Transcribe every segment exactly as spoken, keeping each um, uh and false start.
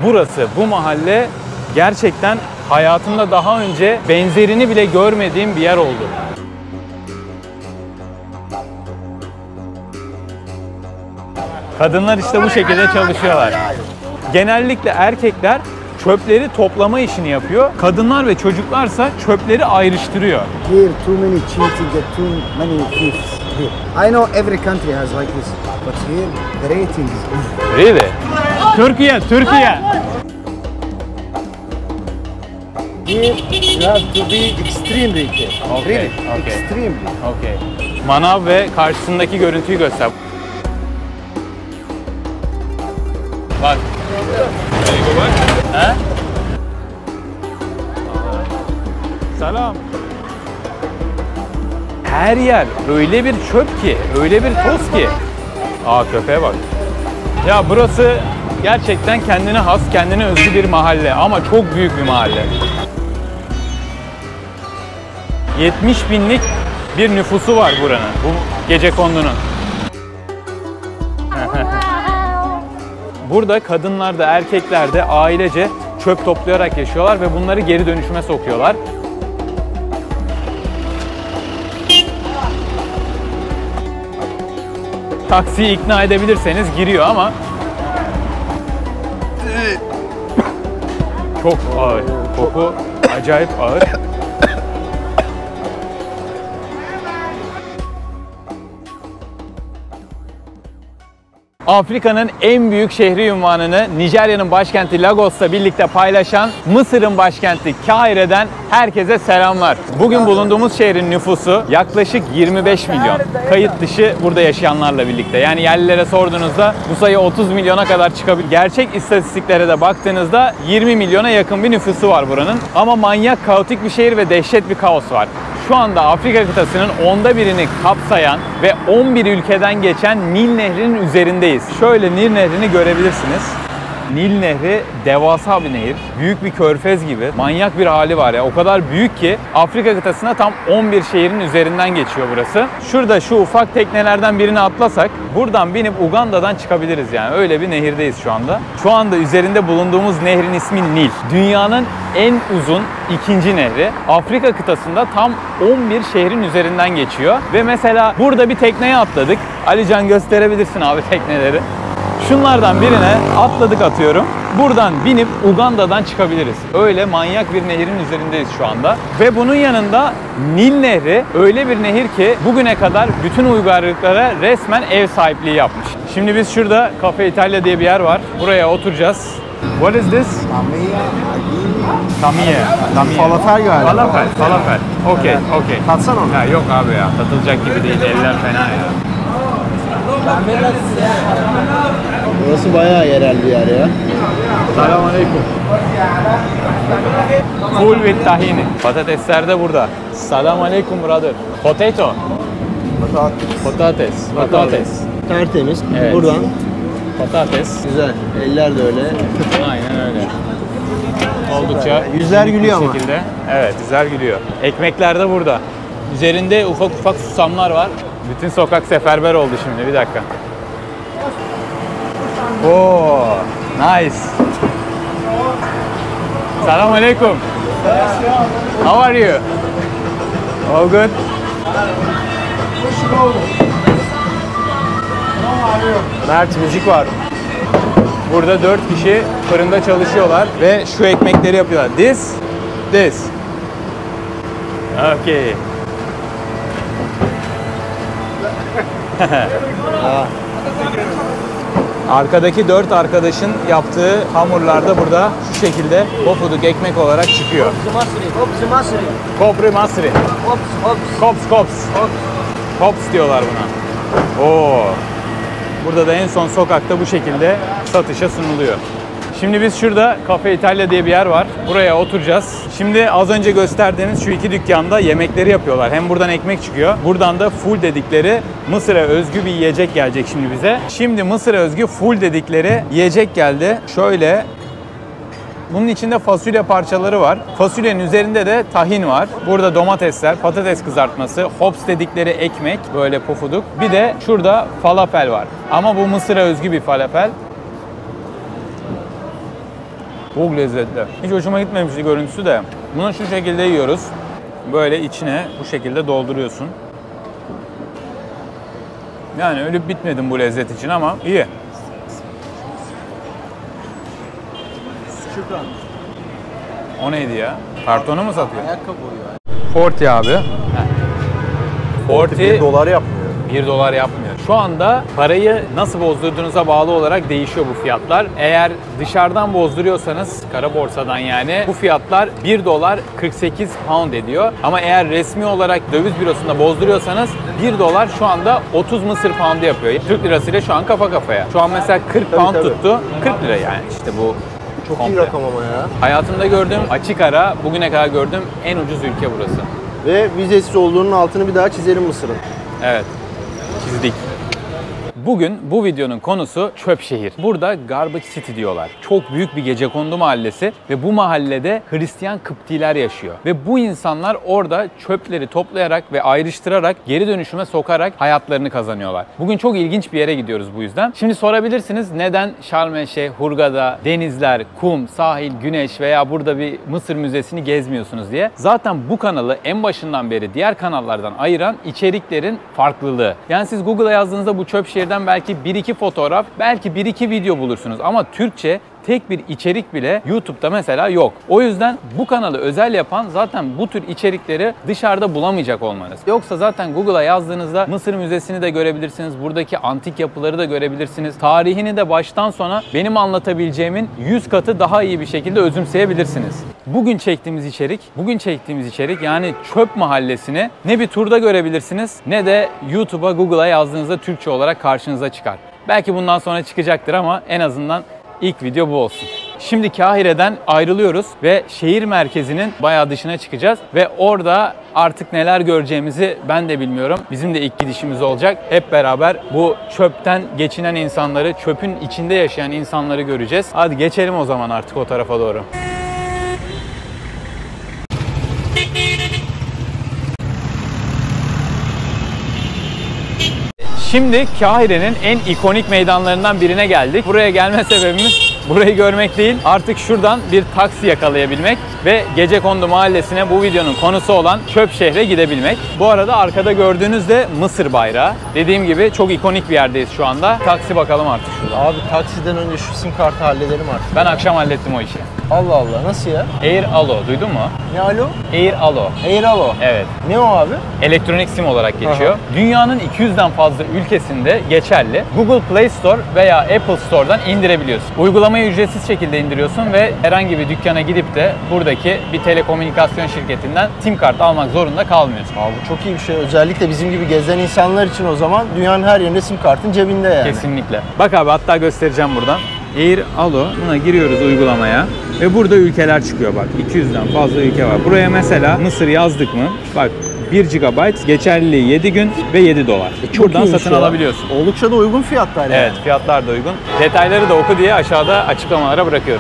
burası, bu mahalle gerçekten hayatımda daha önce benzerini bile görmediğim bir yer oldu. Kadınlar işte bu şekilde çalışıyorlar. Genellikle erkekler çöpleri toplama işini yapıyor. Kadınlar ve çocuklarsa çöpleri ayrıştırıyor. Here too many cheating and too many thieves here. I know every country has like this, but here the rating is good. Really? Türkiye, Türkiye. Here you have to be extreme retail. Okay, Really, okay. extreme. Okay. Manav ve karşısındaki görüntüyü göster. Bak. He? Selam. Her yer öyle bir çöp ki, öyle bir toz ki. Aa, köpeğe bak. Ya burası gerçekten kendine has, kendine özgü bir mahalle ama çok büyük bir mahalle. yetmiş binlik bir nüfusu var buranın, bu gecekondunun. Burada kadınlar da erkekler de ailece çöp toplayarak yaşıyorlar ve bunları geri dönüşüme sokuyorlar. Taksiyi ikna edebilirseniz giriyor ama çok ağır. Koku acayip ağır. Afrika'nın en büyük şehri unvanını Nijerya'nın başkenti Lagos'la birlikte paylaşan Mısır'ın başkenti Kahire'den herkese selamlar. Bugün bulunduğumuz şehrin nüfusu yaklaşık yirmi beş milyon. Kayıt dışı burada yaşayanlarla birlikte. Yani yerlilere sorduğunuzda bu sayı otuz milyona kadar çıkabilir. Gerçek istatistiklere de baktığınızda yirmi milyona yakın bir nüfusu var buranın. Ama manyak, kaotik bir şehir ve dehşet bir kaos var. Şu anda Afrika kıtasının onda birini kapsayan ve on bir ülkeden geçen Nil Nehri'nin üzerindeyiz. Şöyle Nil Nehri'ni görebilirsiniz. Nil Nehri devasa bir nehir. Büyük bir körfez gibi. Manyak bir hali var ya. O kadar büyük ki Afrika kıtasına tam on bir şehrin üzerinden geçiyor burası. Şurada şu ufak teknelerden birini atlasak buradan binip Uganda'dan çıkabiliriz yani. Öyle bir nehirdeyiz şu anda. Şu anda üzerinde bulunduğumuz nehrin ismi Nil. Dünyanın en uzun ikinci nehri. Afrika kıtasında tam on bir şehrin üzerinden geçiyor. Ve mesela burada bir tekneye atladık. Alican, gösterebilirsin abi tekneleri. Şunlardan birine atladık atıyorum. Buradan binip Uganda'dan çıkabiliriz. Öyle manyak bir nehrin üzerindeyiz şu anda. Ve bunun yanında Nil Nehri öyle bir nehir ki bugüne kadar bütün uygarlıklara resmen ev sahipliği yapmış. Şimdi biz şurada Cafe Italia diye bir yer var. Buraya oturacağız. What is this? Tamiye. Tamiye. Falafel galiba. Falafel. Falafel. Okey. Okey. Tatsana onu. Ha, yok abi ya. Tatılacak gibi değil. Eller fena ya. Burası bayağı yerel bir yer ya. Selamünaleyküm. Full with tahini. Patatesler de burada. Selamünaleyküm brother. Potato. Patates. Patates. Patates. Tertemiz. Evet. Buradan. Patates. Güzel. Eller de öyle. Aynen öyle. Oldukça yüzler unik bir gülüyor ama. şekilde. Evet, yüzler gülüyor. Ekmekler de burada. Üzerinde ufak ufak susamlar var. Bütün sokak seferber oldu şimdi. Bir dakika. Oo, nice. Selamünaleyküm. How are you? All good? Mert, müzik var. Burada dört kişi fırında çalışıyorlar ve şu ekmekleri yapıyorlar. This, this. Okay. Arkadaki dört arkadaşın yaptığı hamurlar da burada şu şekilde pofuduk ekmek olarak çıkıyor. Hopsi masri. Kopri masri. Hops hops. Kops kops. Kops diyorlar buna. Oo. Burada da en son sokakta bu şekilde satışa sunuluyor. Şimdi biz şurada Cafe Italia diye bir yer var. Buraya oturacağız. Şimdi az önce gösterdiğimiz şu iki dükkanda yemekleri yapıyorlar. Hem buradan ekmek çıkıyor. Buradan da full dedikleri Mısır'a özgü bir yiyecek gelecek şimdi bize. Şimdi Mısır'a özgü full dedikleri yiyecek geldi. Şöyle. Bunun içinde fasulye parçaları var. Fasulyenin üzerinde de tahin var. Burada domatesler, patates kızartması, hops dedikleri ekmek, böyle pofuduk. Bir de şurada falafel var. Ama bu Mısır'a özgü bir falafel. Çok lezzetli. Hiç hoşuma gitmemişti görüntüsü de. Bunu şu şekilde yiyoruz. Böyle içine bu şekilde dolduruyorsun. Yani ölüp bitmedim bu lezzet için ama iyi. Şükran. O neydi ya? Kartonu mu satıyor? Ayakkabı boyuyor. Forty abi. Forty bir dolar yapmıyor. bir dolar yapmıyor. Şu anda parayı nasıl bozdurduğunuza bağlı olarak değişiyor bu fiyatlar. Eğer dışarıdan bozduruyorsanız, kara borsadan yani, bu fiyatlar bir dolar kırk sekiz pound ediyor. Ama eğer resmi olarak döviz bürosunda bozduruyorsanız bir dolar şu anda otuz Mısır poundu yapıyor. Türk lirasıyla şu an kafa kafaya. Şu an mesela kırk pound tabii. tuttu. kırk lira yani işte bu. Çok komple. iyi rakam ama ya. Hayatımda gördüğüm, açık ara, bugüne kadar gördüğüm en ucuz ülke burası. Ve vizesiz olduğunun altını bir daha çizelim Mısır'ın. Evet, çizdik. Bugün bu videonun konusu Çöpşehir. Burada Garbage City diyorlar. Çok büyük bir gecekondu mahallesi ve bu mahallede Hristiyan Kıptiler yaşıyor. Ve bu insanlar orada çöpleri toplayarak ve ayrıştırarak, geri dönüşüme sokarak hayatlarını kazanıyorlar. Bugün çok ilginç bir yere gidiyoruz bu yüzden. Şimdi sorabilirsiniz, neden Şarm El Şeyh, Hurghada, denizler, kum, sahil, güneş veya burada bir Mısır müzesini gezmiyorsunuz diye. Zaten bu kanalı en başından beri diğer kanallardan ayıran içeriklerin farklılığı. Yani siz Google'a yazdığınızda bu Çöpşehir'den belki bir iki fotoğraf, belki bir iki video bulursunuz ama Türkçe tek bir içerik bile YouTube'da mesela yok. O yüzden bu kanalı özel yapan zaten bu tür içerikleri dışarıda bulamayacak olmanız. Yoksa zaten Google'a yazdığınızda Mısır Müzesi'ni de görebilirsiniz, buradaki antik yapıları da görebilirsiniz. Tarihini de baştan sona benim anlatabileceğimin yüz katı daha iyi bir şekilde özümseyebilirsiniz. Bugün çektiğimiz içerik, bugün çektiğimiz içerik yani Çöp Mahallesi'ni ne bir turda görebilirsiniz ne de YouTube'a, Google'a yazdığınızda Türkçe olarak karşınıza çıkar. Belki bundan sonra çıkacaktır ama en azından İlk video bu olsun. Şimdi Kahire'den ayrılıyoruz ve şehir merkezinin bayağı dışına çıkacağız ve orada artık neler göreceğimizi ben de bilmiyorum. Bizim de ilk gidişimiz olacak. Hep beraber bu çöpten geçinen insanları, çöpün içinde yaşayan insanları göreceğiz. Hadi geçelim o zaman artık o tarafa doğru. Şimdi Kahire'nin en ikonik meydanlarından birine geldik. Buraya gelme sebebimiz burayı görmek değil, artık şuradan bir taksi yakalayabilmek ve Gecekondu Mahallesi'ne bu videonun konusu olan Çöpşehir'e gidebilmek. Bu arada arkada gördüğünüz de Mısır bayrağı. Dediğim gibi çok ikonik bir yerdeyiz şu anda. Taksi bakalım artık şuradan. Abi taksiden önce şu sim kartı halledelim artık. Ben akşam hallettim o işi. Allah Allah, nasıl ya? Air Alo, duydun mu? Ne alo? Air Alo. Air Alo. Evet. Ne o abi? Elektronik sim olarak geçiyor. Aha. Dünyanın iki yüzden fazla ülkesinde geçerli. Google Play Store veya Apple Store'dan indirebiliyorsun. Uygulamayı ücretsiz şekilde indiriyorsun ve herhangi bir dükkana gidip de buradaki bir telekomünikasyon şirketinden sim kart almak zorunda kalmıyorsun. Abi bu çok iyi bir şey. Özellikle bizim gibi gezen insanlar için o zaman dünyanın her yerinde sim kartın cebinde yani. Kesinlikle. Bak abi, hatta göstereceğim buradan. Air Alo, buna giriyoruz uygulamaya ve burada ülkeler çıkıyor bak. iki yüzden fazla ülke var. Buraya mesela Mısır yazdık mı? Bak, bir gigabayt, geçerliliği yedi gün ve yedi dolar. E çok buradan iyiymiş satın ya. alabiliyorsun. Oldukça da uygun fiyatlar yani. Evet, fiyatlar da uygun. Detayları da oku diye aşağıda açıklamalara bırakıyorum.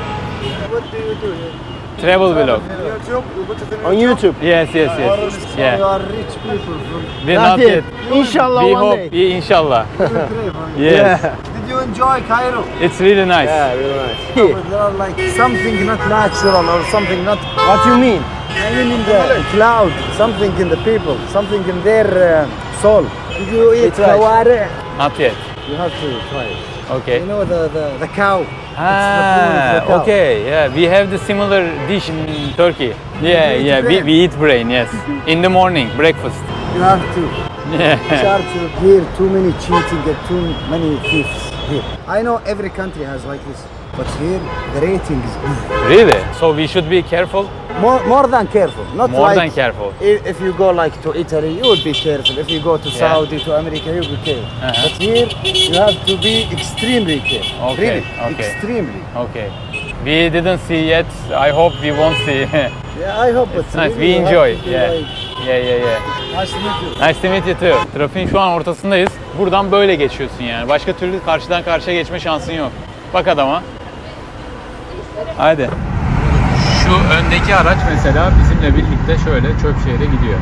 Travel vlog. On YouTube. Yes, yes, yes. Yeah. You are rich people from We're Not not yet. yet. İnşallah We one hope. day. Yeah, inşallah. Yes. Yeah. Did you enjoy Cairo? It's really nice. Yeah, really nice. But there are like something not natural or something not. What you mean? I mean in the cloud, something in the people, something in their uh, soul. Did you eat It's right. kawari? Not yet. You have to try it. Okay. You know the, the, the cow. Ah, cow. okay. Yeah, we have the similar dish in Turkey. Yeah, eat yeah. We, brain? we eat brain. Yes. In the morning, breakfast. You have to. Yeah. Charge here too many cheating and too many thieves here. I know every country has like this, but here the rating is good. Really? So we should be careful. More, more than careful. Not More like than careful. If, if you go like to Italy, you will be careful. If you go to Yeah. Saudi, to America, you will be careful. Uh-huh. But here, you have to be extremely careful. Okay, Really, okay. extremely. Okay. We didn't see yet. I hope we won't see. Yeah, I hope It's it's nice. really We you have enjoy. to be Yeah. like- Yeah, yeah, yeah. Nice to meet you. Nice to meet you too. Trafiğin şu an ortasındayız. Buradan böyle geçiyorsun yani. Başka türlü karşıdan karşıya geçme şansın yok. Bak adama. Haydi. Şu öndeki araç mesela bizimle birlikte şöyle Çöpşehir'e gidiyor.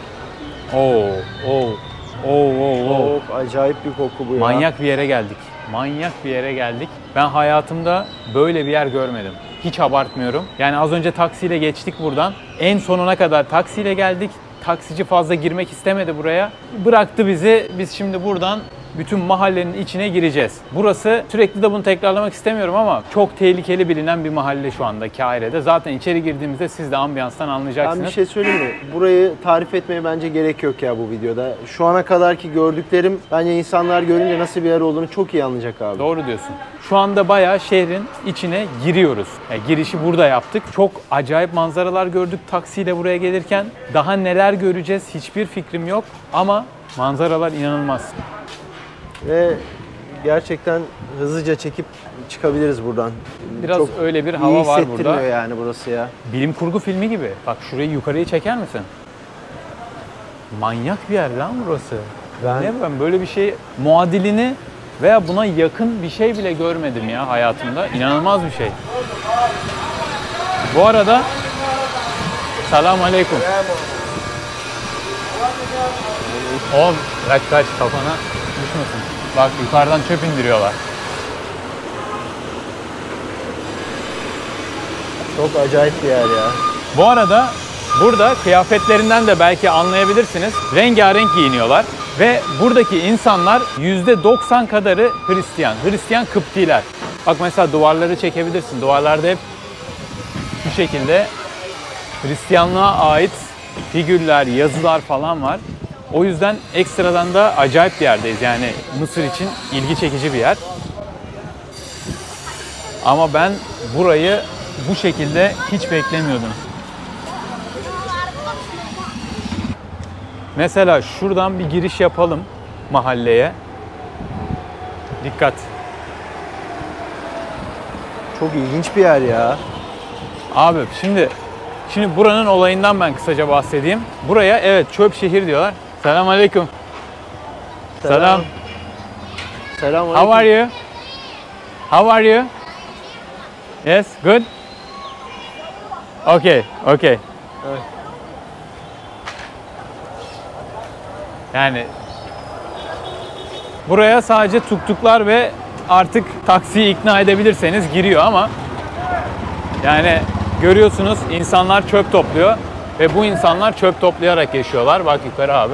Oo, oo, oo, oo, oo. Çok acayip bir koku bu ya. Manyak bir yere geldik. Manyak bir yere geldik. Ben hayatımda böyle bir yer görmedim. Hiç abartmıyorum. Yani az önce taksiyle geçtik buradan. En sonuna kadar taksiyle geldik. Taksici fazla girmek istemedi buraya. Bıraktı bizi. Biz şimdi buradan bütün mahallenin içine gireceğiz. Burası, sürekli de bunu tekrarlamak istemiyorum ama çok tehlikeli bilinen bir mahalle şu anda Kahire'de. Zaten içeri girdiğimizde siz de ambiyanstan anlayacaksınız. Ben bir şey söyleyeyim mi? Burayı tarif etmeye bence gerek yok ya bu videoda. Şu ana kadarki gördüklerim bence insanlar görünce nasıl bir yer olduğunu çok iyi anlayacak abi. Doğru diyorsun. Şu anda bayağı şehrin içine giriyoruz. Yani girişi burada yaptık. Çok acayip manzaralar gördük taksiyle buraya gelirken. Daha neler göreceğiz hiçbir fikrim yok ama manzaralar inanılmaz. Ve gerçekten hızlıca çekip çıkabiliriz buradan. Biraz çok öyle bir iyi hava var hissettirmiyor burada. yani burası ya. Bilim kurgu filmi gibi. Bak şurayı yukarıya çeker misin? Manyak bir yer lan burası. Ben- Ne ben böyle bir şey muadilini veya buna yakın bir şey bile görmedim ya hayatımda. İnanılmaz bir şey. Bu arada Selamun Aleyküm. Oğlum kaç kaç kafana düşmesin. Bak yukarıdan çöp indiriyorlar. Çok acayip bir yer ya. Bu arada burada kıyafetlerinden de belki anlayabilirsiniz. Rengarenk giyiniyorlar. Ve buradaki insanlar yüzde doksan kadarı Hristiyan. Hristiyan Kıptiler. Bak mesela duvarları çekebilirsin. Duvarlarda hep bu şekilde Hristiyanlığa ait figürler, yazılar falan var. O yüzden ekstradan da acayip bir yerdeyiz. Yani Mısır için ilgi çekici bir yer. Ama ben burayı bu şekilde hiç beklemiyordum. Mesela şuradan bir giriş yapalım mahalleye. Dikkat. Çok ilginç bir yer ya. Abi şimdi şimdi buranın olayından ben kısaca bahsedeyim. Buraya evet çöp şehir diyorlar. Selamünaleyküm. Selam. Selam. How are you? How are you? Yes, good. Okay, okay. Evet. Yani buraya sadece tuktuklar ve artık taksiyi ikna edebilirseniz giriyor ama yani görüyorsunuz insanlar çöp topluyor ve bu insanlar çöp toplayarak yaşıyorlar. Bak yukarı abi.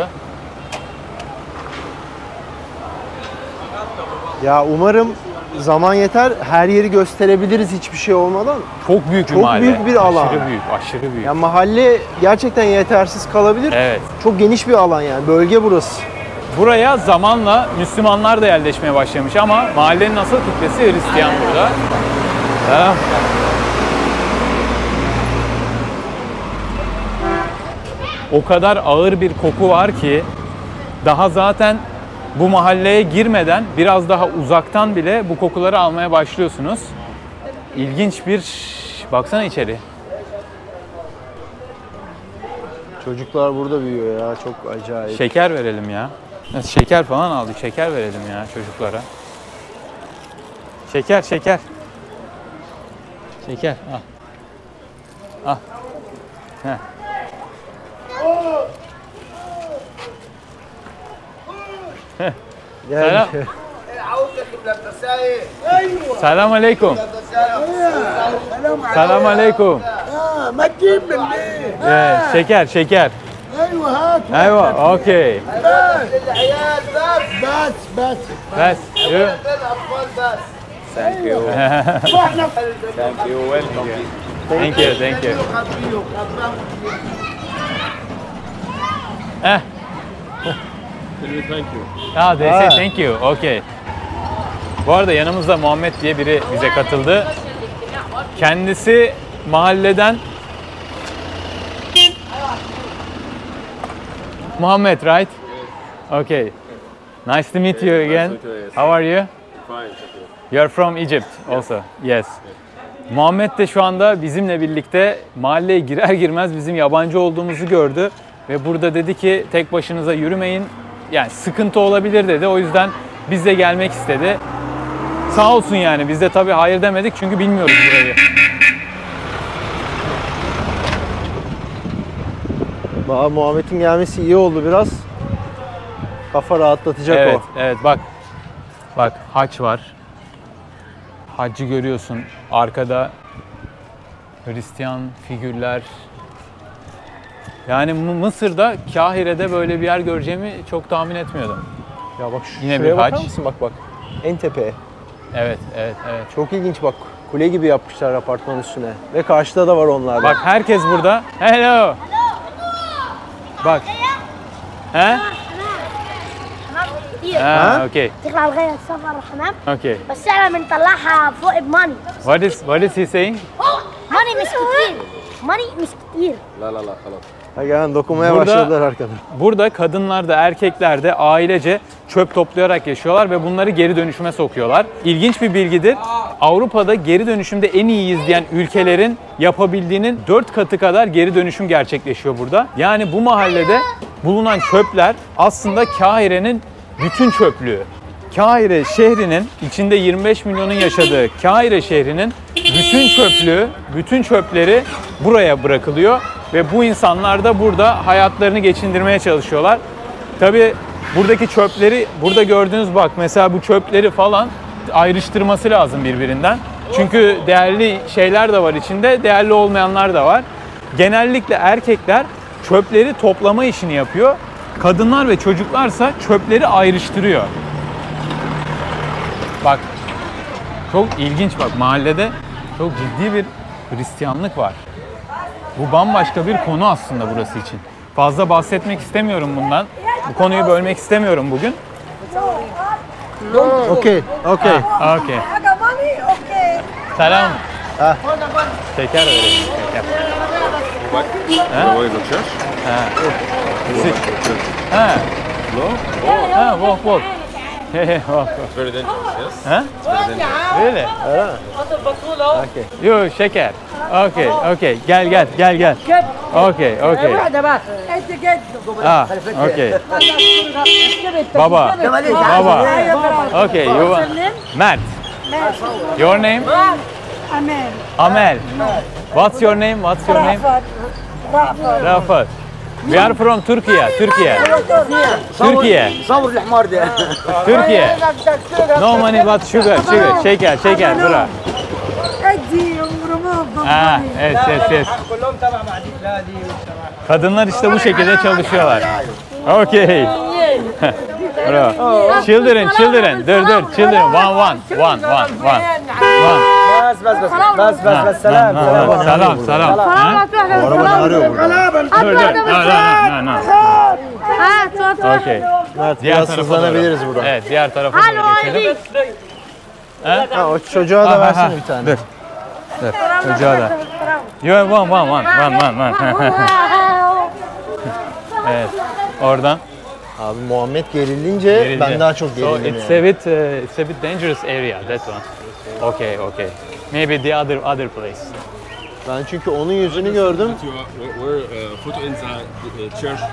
Ya umarım zaman yeter, her yeri gösterebiliriz hiçbir şey olmadan. Çok büyük bir Çok mahalle. büyük bir alan. Aşırı büyük, aşırı büyük. Ya mahalle gerçekten yetersiz kalabilir. Evet. Çok geniş bir alan yani, bölge burası. Buraya zamanla Müslümanlar da yerleşmeye başlamış ama mahallenin asıl kitlesi Hristiyan burada. Selam. O kadar ağır bir koku var ki daha zaten bu mahalleye girmeden biraz daha uzaktan bile bu kokuları almaya başlıyorsunuz. İlginç bir... Baksana içeri. Çocuklar burada büyüyor ya, çok acayip. Şeker verelim ya. Şeker falan aldık. Şeker verelim ya çocuklara. Şeker, şeker. Şeker, al. Al. Heh. Heh. Yani, Selam. Selam aleyküm. Selam aleyküm. ما تجيب من ليه؟ Ee, şeker, şeker. ايوه هات Eyvah, okey. للعيال بس بس بس Bes. You. احنا Thank you, thank you. Eh. Ah, they say Ah. thank you. Okay. Bu arada yanımızda Muhammed diye biri bize katıldı. Kendisi mahalleden Muhammed, right? Okay. Nice to meet you again. How are you? You are from Egypt also. Yes. Muhammed de şu anda bizimle birlikte mahalleye girer girmez bizim yabancı olduğumuzu gördü ve burada dedi ki tek başınıza yürümeyin. Yani sıkıntı olabilir dedi. O yüzden biz de gelmek istedi. Sağ olsun yani. Biz de tabii hayır demedik çünkü bilmiyoruz burayı. Valla Muhammed'in gelmesi iyi oldu biraz. Kafa rahatlatacak Evet, o. evet bak. Bak haç var. Haccı görüyorsun. Arkada Hristiyan figürler. Yani Mısır'da, Kahire'de böyle bir yer göreceğimi çok tahmin etmiyordum. Ya bak şu, Yine şuraya bir bakar haç. mısın? Bak bak. En tepeye. Evet, evet, evet. Çok ilginç bak. Kule gibi yapmışlar apartmanın üstüne. Ve karşıda da var onlardan. Bak herkes burada. Hello. Bak. He? Ha, okey. تطلع لغايه السفر حمام Okay. بس احنا بنطلعها فوق بماني What is what is he saying? ماني مش كتير ماني مش كتير Ha, yani dokunmaya Burada- başladılar arkada. Burada kadınlar da erkekler de ailece çöp toplayarak yaşıyorlar ve bunları geri dönüşüme sokuyorlar. İlginç bir bilgidir. Avrupa'da geri dönüşümde en iyiyiz diyen ülkelerin yapabildiğinin dört katı kadar geri dönüşüm gerçekleşiyor burada. Yani bu mahallede bulunan çöpler aslında Kahire'nin bütün çöplüğü. Kahire şehrinin içinde yirmi beş milyonun yaşadığı Kahire şehrinin bütün çöplüğü, bütün çöpleri buraya bırakılıyor ve bu insanlar da burada hayatlarını geçindirmeye çalışıyorlar. Tabii buradaki çöpleri, burada gördüğünüz bak mesela bu çöpleri falan ayrıştırması lazım birbirinden. Çünkü değerli şeyler de var içinde, değerli olmayanlar da var. Genellikle erkekler çöpleri toplama işini yapıyor. Kadınlar ve çocuklarsa çöpleri ayrıştırıyor. Bak çok ilginç bak mahallede çok ciddi bir Hristiyanlık var. Bu bambaşka bir konu aslında burası için. Fazla bahsetmek istemiyorum bundan. Bu konuyu bölmek istemiyorum bugün. Okey, okey. Ha, okey. Selam. Ha. Şeker verelim. Şeker. Ha? Ha. Ha. Ha, walk, walk. Hey, hey, walk, walk. Very dangerous, yes? Ha? Öyle. Okey. Yo, şeker. Okey, okey. Gel, gel, gel, gel. Okey, okey. Ah, okey. Baba, baba. Okay, you want... Mert. Your name? Amel. Amel. What's your name? What's your name? Rafat. We are from Turkey. Turkey. Turkey. صور الحمار ده Turkey. No money but sugar, sugar. Şeker, şeker. Bura. ادي رمضان Ha, evet, evet, evet. Kadınlar işte bu şekilde çalışıyorlar. Okay. Bro. Children, children. Dur, dur. Children. One, one. One, one, one. One. بس بس بس بس بس بس سلام Ha, ha, Salam, salam. Ha? Bu araba ne arıyor burada? Dur, dur. No, no, no, no. ها تفضل Okay. Mert, Diğer biraz tarafa hızlanabiliriz doğru. burada. Evet, diğer tarafa doğru geçelim. Ha, o çocuğa da Ha, ha, versene ha. bir tane. Dur. Dur. Çocuğa da. You have one, one, one, one, one, one. Evet. Oradan. Abi Muhammed gerilince Gerildi. ben daha çok So gerildim it's yani. a bit, uh, it's a bit dangerous area, that one. Okay, okay. Maybe the other other place. Ben çünkü onun yüzünü gördüm. We're uh, photo in the uh, church.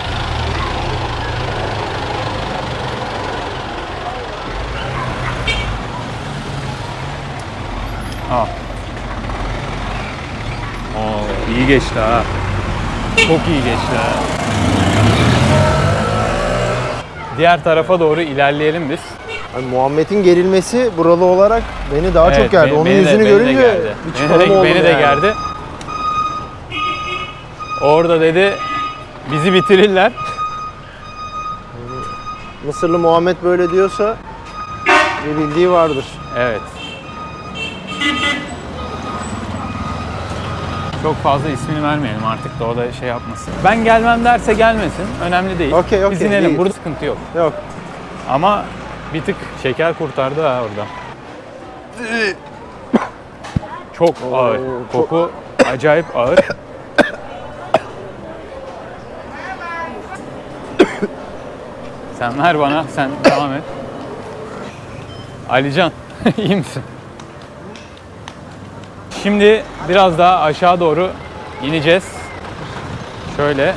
Ah. Oo, iyi geçti ha. Çok iyi geçti ha. Diğer tarafa doğru ilerleyelim biz. Hani Muhammed'in gerilmesi buralı olarak beni daha Evet, çok gerdi. beni- Onun beni de- yüzünü beni de görünce gerdi. bir Beni çıkalım de, oldum beni de yani. gerdi. Orada dedi bizi bitirirler. Mısırlı Muhammed böyle diyorsa bir bildiği vardır. Evet. Çok fazla ismini vermeyelim artık da o da şey yapmasın. Ben gelmem derse gelmesin. Önemli değil. Okey, okey, Biz inelim. iyi. Burada sıkıntı yok. Yok. Ama bir tık şeker kurtardı ha orada. Çok ağır. Koku acayip ağır. Sen ver bana, sen devam et. Alican, iyi misin? Şimdi biraz daha aşağı doğru ineceğiz. Şöyle.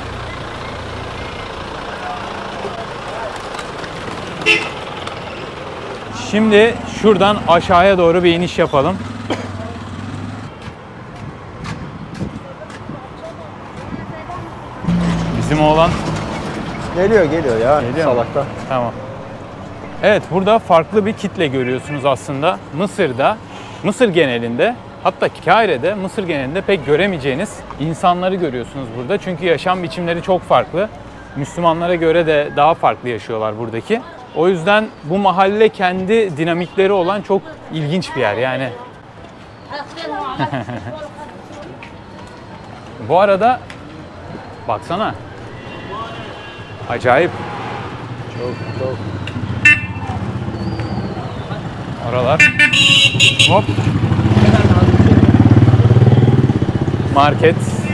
Şimdi şuradan aşağıya doğru bir iniş yapalım. Bizim oğlan Geliyor geliyor ya Geliyor mu? salakta. tamam. Evet, burada farklı bir kitle görüyorsunuz aslında. Mısır'da, Mısır genelinde, hatta Kahire'de, Mısır genelinde pek göremeyeceğiniz insanları görüyorsunuz burada. Çünkü yaşam biçimleri çok farklı. Müslümanlara göre de daha farklı yaşıyorlar buradaki. O yüzden bu mahalle kendi dinamikleri olan çok ilginç bir yer yani. Bu arada baksana. Acayip. Çok çok. Oralar. Hop. Market.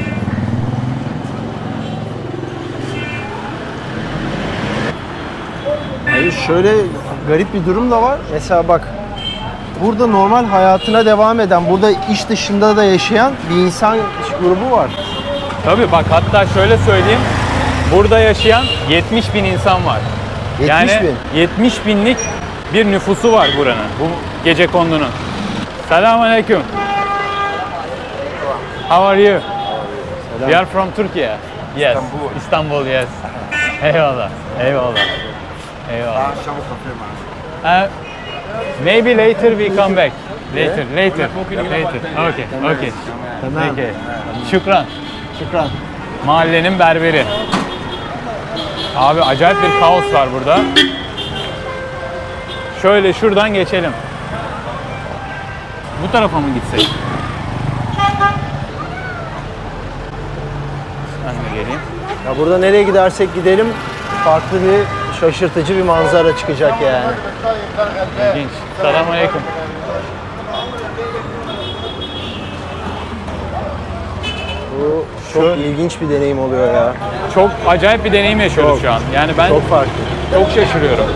Hayır, şöyle garip bir durum da var. Mesela bak, burada normal hayatına devam eden, burada iş dışında da yaşayan bir insan grubu var. Tabii bak, hatta şöyle söyleyeyim. Burada yaşayan yetmiş bin insan var. yetmiş yani bin. yetmiş binlik bir nüfusu var buranın. Bu gecekondunun. Selamünaleyküm. How are you? Selam. We are from Turkey. Yes. İstanbul. İstanbul, yes. Eyvallah. Eyvallah. Eyvallah. Uh, maybe later we come back. Later, later, later. Okay, okay. Tamam. Okay. Şükran. Şükran. Mahallenin berberi. Abi acayip bir kaos var burada. Şöyle şuradan geçelim. Bu tarafa mı gitsek? Ben de geleyim. Ya burada nereye gidersek gidelim farklı bir, şaşırtıcı bir manzara çıkacak yani. İlginç. Selamünaleyküm. Bu çok ilginç bir deneyim oluyor ya. Çok acayip bir deneyim yaşıyoruz Çok. şu an. Yani ben Çok farklı. çok şaşırıyorum.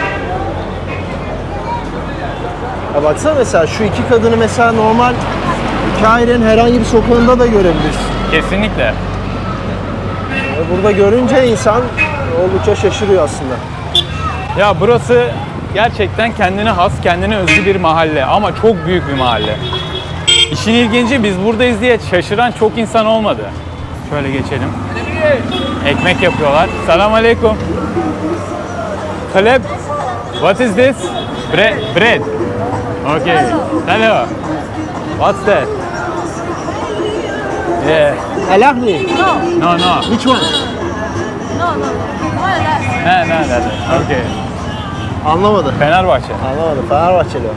Ya baksana, mesela şu iki kadını mesela normal Kahire'nin herhangi bir sokağında da görebilirsin. Kesinlikle. Ya burada görünce insan oldukça şaşırıyor aslında. Ya burası gerçekten kendine has, kendine özgü bir mahalle ama çok büyük bir mahalle. İşin ilginci, biz buradayız diye şaşıran çok insan olmadı. Şöyle geçelim. Ekmek yapıyorlar. Selamünaleyküm. Kaleb. What is this? Bread. Bread. Okay. Hello. What's that? Yeah. Alahli. No, no. Which one? Ne, ne, ne. Okay. Anlamadı. Fenerbahçe. Anlamadı. Fenerbahçeli o.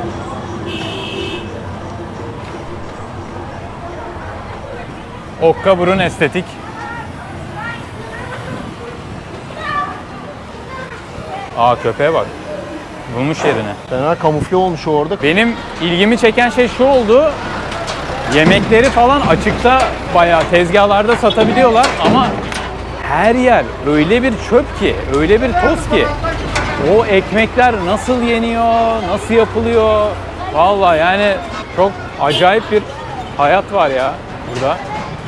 Okka burun estetik. Aa, köpeğe bak. Bulmuş yerini. Fena kamufle olmuş orada. Benim ilgimi çeken şey şu oldu. Yemekleri falan açıkta bayağı tezgahlarda satabiliyorlar ama her yer öyle bir çöp ki, öyle bir toz ki. O ekmekler nasıl yeniyor, nasıl yapılıyor? Vallahi yani çok acayip bir hayat var ya burada.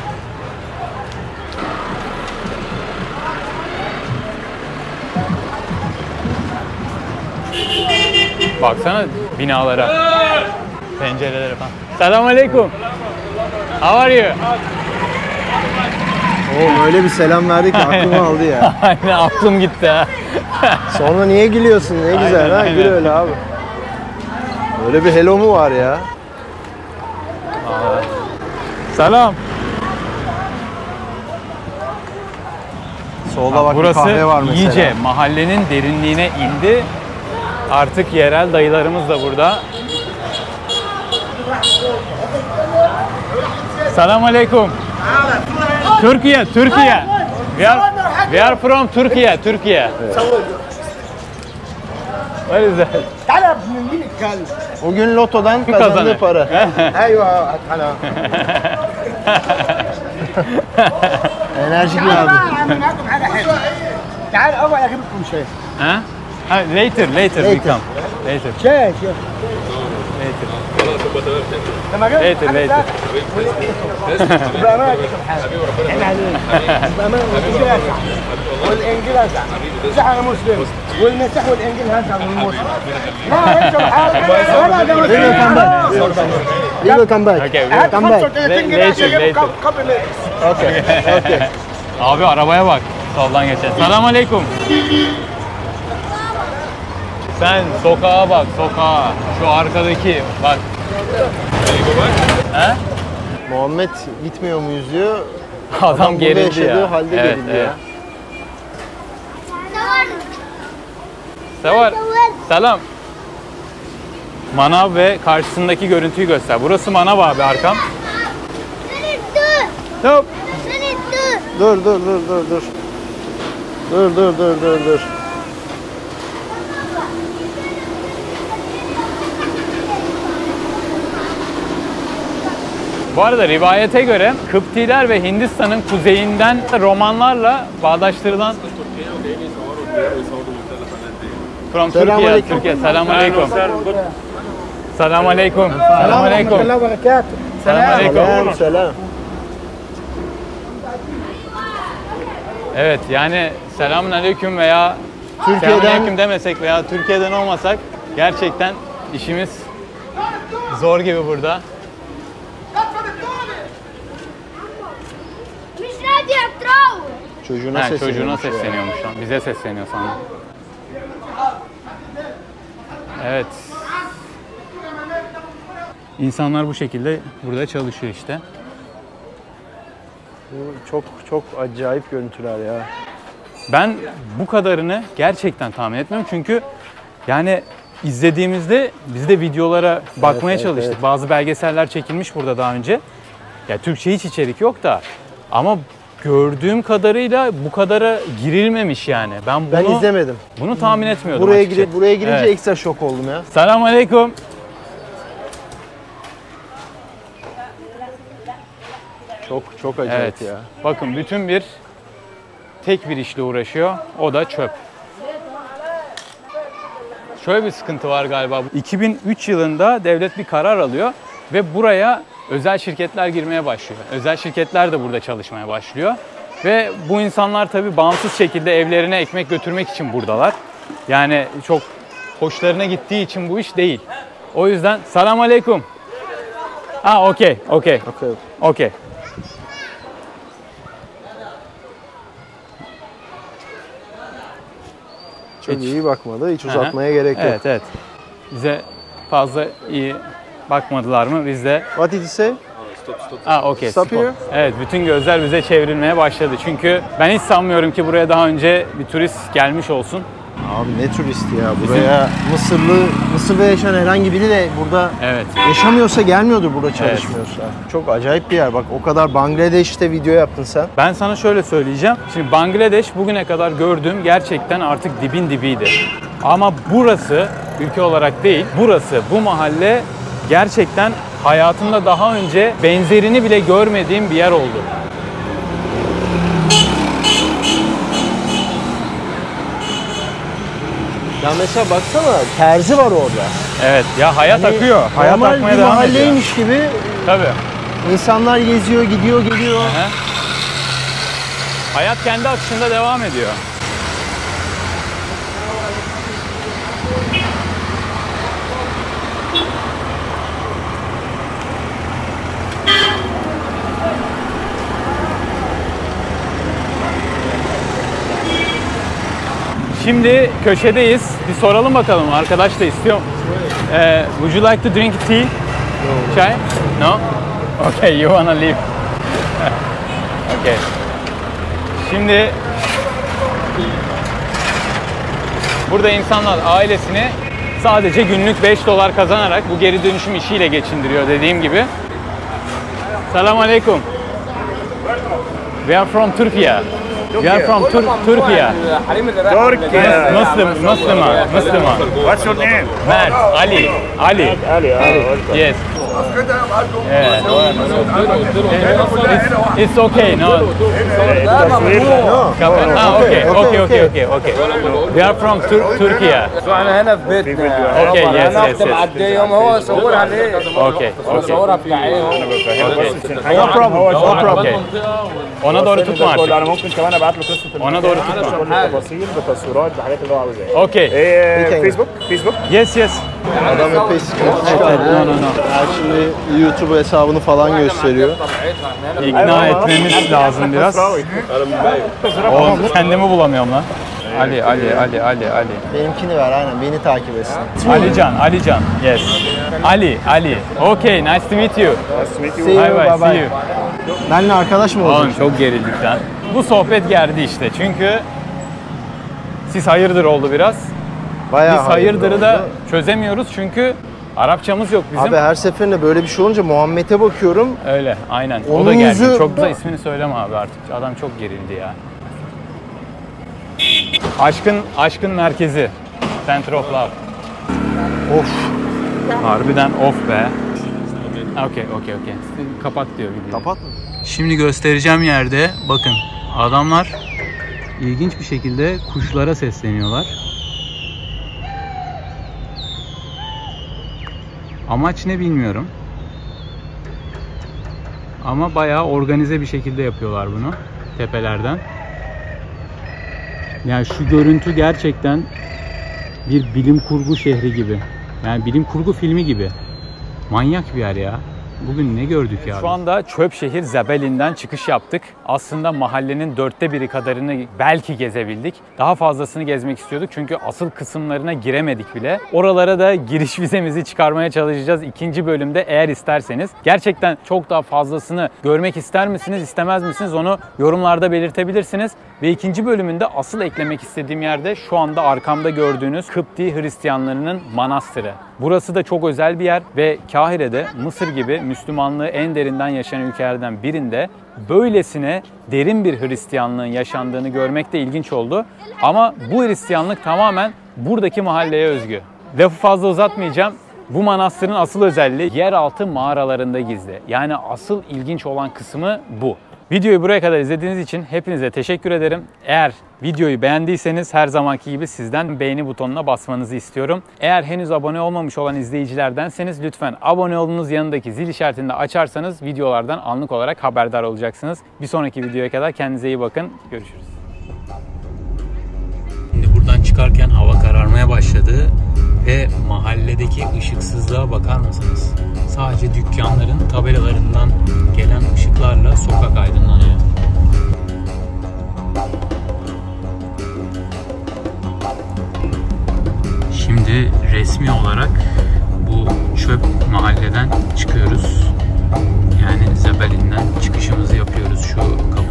Baksana binalara, pencerelere falan. Selamünaleyküm. How are you? Oğlum öyle bir selam verdi ki aklımı aldı ya. Aynen, aklım gitti ha. Sonra niye gülüyorsun? Ne güzel Aynen, ha, aynen. gül öyle abi. Öyle bir hello mu var ya? Selam. Solda bak bir Burası kahve var mesela. iyice mahallenin derinliğine indi. Artık yerel dayılarımız da burada. Selamünaleyküm. Türkiye, Türkiye. We are, we are from Türkiye, Türkiye. What is that? تعال من مين الكلب؟ O gün lotodan Kim kazandığı kazanır? para. ايوه تعال Enerjik bir abi. تعال معاكم حاجه حلوه تعال اول اجيب لكم شاي Ha? Ha, later, later we Later. come. Later, شاي شاي later. لما جبت Later, later. بامانه يا حبيبي ربنا يبارك بامانه والانجيل ازعل صح انا مسلم والمسيح والانجيل هزعل من المسلم لا انت ولا ده We will come back. We will come back. Okay, we هات Come back. خمسة وثلاثين جنيه عشان Later, اجيب later. قبل Okay. Okay. Abi arabaya bak. Soldan geçer. Selamünaleyküm. Sen sokağa bak, sokağa. Şu arkadaki bak. He? Muhammed gitmiyor muyuz diyor. Adam burada gerildi yaşadığı ya. halde Evet, geriliyor. evet. Sevar. Selam. Manav ve karşısındaki görüntüyü göster. Burası Manav abi arkam. Hop. Dur dur dur dur dur. Dur dur dur dur dur. Bu arada rivayete göre Kıptiler ve Hindistan'ın kuzeyinden Romanlarla bağdaştırılan From Türkiye, Selamünaleyküm. Türkiye. Selamünaleyküm. Selamünaleyküm. Selamünaleyküm. Selamünaleyküm. Selam selam. Evet yani selamünaleyküm veya Türkiye'den selamünaleyküm demesek veya Türkiye'den olmasak gerçekten işimiz zor gibi burada. çocuğuna He, çocuğuna sesleniyormuş ya. sesleniyormuş lan. Bize sesleniyor sanırım. Evet. İnsanlar bu şekilde burada çalışıyor işte. Bu çok çok acayip görüntüler ya. Ben bu kadarını gerçekten tahmin etmiyorum çünkü yani izlediğimizde biz de videolara bakmaya evet, çalıştık. evet. Bazı belgeseller çekilmiş burada daha önce. Ya Türkçe hiç içerik yok da ama gördüğüm kadarıyla bu kadara girilmemiş yani. Ben bunu Ben izlemedim. bunu tahmin etmiyordum Buraya açıkçası. gire, buraya girince Evet. ekstra şok oldum ya. Selamünaleyküm. Çok çok acayip Evet. ya. Bakın bütün bir tek bir işle uğraşıyor. O da çöp. Şöyle bir sıkıntı var galiba. iki bin üç yılında devlet bir karar alıyor ve buraya özel şirketler girmeye başlıyor. Özel şirketler de burada çalışmaya başlıyor. Ve bu insanlar tabii bağımsız şekilde evlerine ekmek götürmek için buradalar. Yani çok hoşlarına gittiği için bu iş değil. O yüzden selamünaleyküm. Ha okey, okey, Okey. okey. Çok Hiç. iyi bakmadı. Hiç Aha. uzatmaya gerek yok. Evet, evet. Bize fazla iyi bakmadılar mı? Biz de What did you say? Aa, okey. Stop spor. here. Evet, bütün gözler bize çevrilmeye başladı. Çünkü ben hiç sanmıyorum ki buraya daha önce bir turist gelmiş olsun. Abi ne turisti ya buraya. Mısırlı, Mısır'da yaşayan herhangi biri de burada Evet. yaşamıyorsa gelmiyordur burada çalışmıyorsa. Çok acayip bir yer. Bak o kadar Bangladeş'te video yaptın sen. Ben sana şöyle söyleyeceğim. Şimdi Bangladeş bugüne kadar gördüğüm gerçekten artık dibin dibiydi. Ama burası ülke olarak değil, burası, bu mahalle gerçekten hayatımda daha önce benzerini bile görmediğim bir yer oldu. Ya mesela baksana terzi var orada. Evet, ya hayat Hani akıyor. Hayat normal akmaya bir devam ediyor. mahalleymiş gibi Tabii. insanlar geziyor, gidiyor, geliyor. Aha. Hayat kendi akışında devam ediyor. Şimdi köşedeyiz. Bir soralım bakalım. Arkadaş da istiyor. Ee, would you like to drink tea? Chai? No? Okay, you wanna leave. Okay. Şimdi burada insanlar ailesini sadece günlük beş dolar kazanarak bu geri dönüşüm işiyle geçindiriyor dediğim gibi. Selamun Aleyküm. We are from Turkey. We are from Tur Turkey. Turkey. Muslim, Muslima, Muslima. What's your name? Mert, Ali, Ali. Ali. Ali. Yes. Yeah. It's, it's okay, no. No. Couple- Ah, okay, okay, okay, okay, okay. We are from Tur Turkey. انا هنا في بيتنا Okay, yes, انا yes, اختي yes. معديه ما هو صورها ليه؟ Okay, okay. صورها بتاعي No problem. No problem. Okay. Ona doğru tutma artık. انا ممكن كمان ابعت له قصه Ona doğru tutma. كل التفاصيل بتصويرات بحاجات اللي هو عاوزها. Okay. ايه فيسبوك فيسبوك Yes, yes. Adam epey sıkıntı Evet, çıkardı. no, no, no. Yani şimdi YouTube hesabını falan gösteriyor. İkna etmemiz lazım biraz. Oğlum kendimi bulamıyorum lan. Ali, Ali, Ali, Ali, Ali. Benimkini ver aynen. Beni takip etsin. Alican, Alican. Yes. Ali, Ali. Okay, nice to meet you. Nice to meet you. See you, Bye bye, bye see bye. you. Benimle arkadaş mı Oğlum olacaksın? çok gerildik lan. Bu sohbet gerdi işte çünkü siz hayırdır oldu biraz. Bayağı Biz hayırdırı da oldu. çözemiyoruz çünkü Arapçamız yok bizim. Abi her seferinde böyle bir şey olunca Muhammed'e bakıyorum. Öyle aynen. O Onun da gergin. yüzü- Çok da ismini söyleme abi artık. Adam çok gerildi ya. Aşkın aşkın merkezi. Center of Love. Of. Harbiden of be. Okey, okey, okey. Kapat diyor videoyu. Kapat mı? Şimdi göstereceğim yerde bakın adamlar ilginç bir şekilde kuşlara sesleniyorlar. Amaç ne bilmiyorum. Ama bayağı organize bir şekilde yapıyorlar bunu tepelerden. Yani şu görüntü gerçekten bir bilim kurgu şehri gibi. Yani bilim kurgu filmi gibi. Manyak bir yer ya. Bugün ne gördük ya? Şu anda Çöpşehir Zebelin'den çıkış yaptık. Aslında mahallenin dörtte biri kadarını belki gezebildik. Daha fazlasını gezmek istiyorduk çünkü asıl kısımlarına giremedik bile. Oralara da giriş vizemizi çıkarmaya çalışacağız ikinci bölümde eğer isterseniz. Gerçekten çok daha fazlasını görmek ister misiniz, istemez misiniz onu yorumlarda belirtebilirsiniz. Ve ikinci bölümünde asıl eklemek istediğim yerde şu anda arkamda gördüğünüz Kıpti Hristiyanlarının manastırı. Burası da çok özel bir yer ve Kahire'de Mısır gibi Müslümanlığı en derinden yaşayan ülkelerden birinde böylesine derin bir Hristiyanlığın yaşandığını görmek de ilginç oldu. Ama bu Hristiyanlık tamamen buradaki mahalleye özgü. Lafı fazla uzatmayacağım. Bu manastırın asıl özelliği yeraltı mağaralarında gizli. Yani asıl ilginç olan kısmı bu. Videoyu buraya kadar izlediğiniz için hepinize teşekkür ederim. Eğer videoyu beğendiyseniz her zamanki gibi sizden beğeni butonuna basmanızı istiyorum. Eğer henüz abone olmamış olan izleyicilerdenseniz lütfen abone olunuz, yanındaki zil işaretini de açarsanız videolardan anlık olarak haberdar olacaksınız. Bir sonraki videoya kadar kendinize iyi bakın. Görüşürüz. Şimdi buradan çıkarken hava kararmaya başladı ve mahalledeki ışıksızlığa bakar mısınız? Sadece dükkanların tabelalarından gelen ışıklarla sokak aydınlanıyor. Şimdi resmi olarak bu çöp mahalleden çıkıyoruz. Yani Zebelin'den çıkışımızı yapıyoruz şu kapı.